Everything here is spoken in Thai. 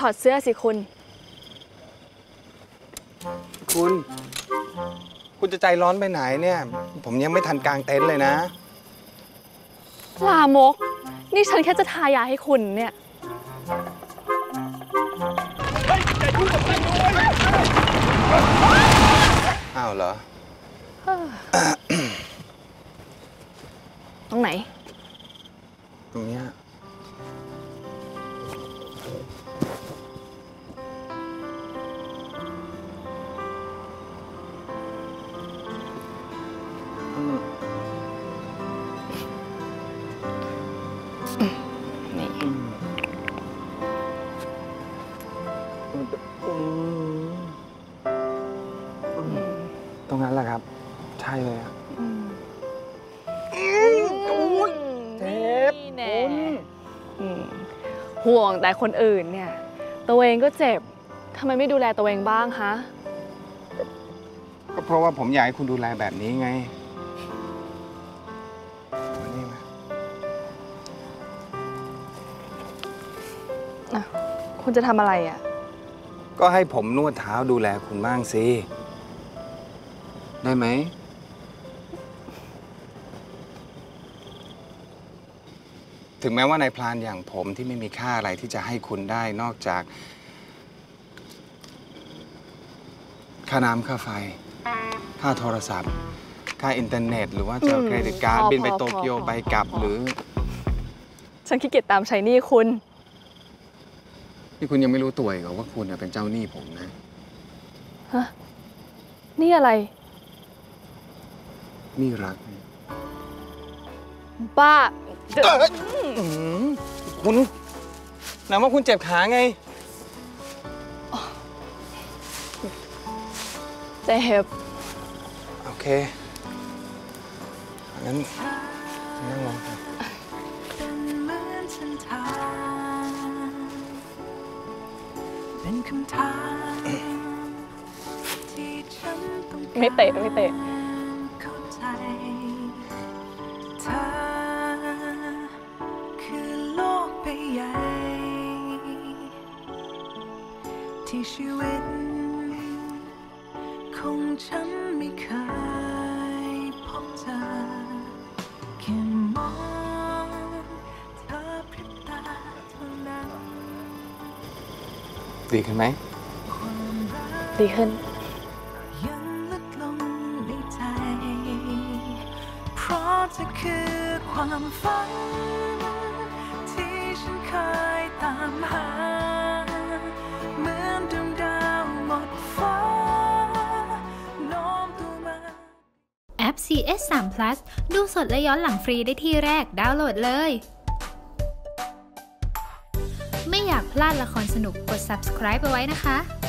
ถอดเสื้อสิคุณจะใจร้อนไปไหนเนี่ยผมยังไม่ทันกางเต็นท์เลยนะลามกนี่ฉันแค่จะทายาให้คุณเนี่ยอ้าวเหรอตรงไหนตรงเนี้ยนี่ตรงนั้นแหละครับใช่เลยครับเจ็บแน่ห่วงแต่คนอื่นเนี่ยตัวเองก็เจ็บทำไมไม่ดูแลตัวเองบ้างคะก็เพราะว่าผมอยากให้คุณดูแลแบบนี้ไงมานี่มาคุณจะทำอะไรอ่ะก็ให้ผมนวดเท้าดูแลคุณบ้างสิได้ไหมถึงแม้ว่านายพรานอย่างผมที่ไม่มีค่าอะไรที่จะให้คุณได้นอกจากค่าน้ำค่าไฟค่าโทรศัพท์ค่าอินเทอร์เน็ตหรือว่าจะเครดิตการ์ดบินไปโตเกียวไปกลับหรือฉันขี้เกียจตามใช้หนี้คุณนี่คุณยังไม่รู้ตัวอีกเหรอว่าคุณเป็นเจ้าหนี้ผมนะฮะนี่อะไรนี่รักบ้าคุณไหนว่าคุณเจ็บขาไงเจ็บโอเคงั้นนั่งลงครับไม่เตะไม่เตะที่ชีวิตของฉันไม่เคยพบเจอแค่มองเธอพริบตาเท่านั้นดีขึ้นไหมดีขึ้นยังลึกลงในใจเพราะเธอคือความฝันที่ฉันเคยตามหาเหมือนดวงดาวหมดฟ้าโน้มตัวมาแอป CS3 Plus ดูสดและย้อนหลังฟรีได้ที่แรกดาวน์โหลดเลยไม่อยากพลาดละครสนุกกด subscribe เอาไว้นะคะ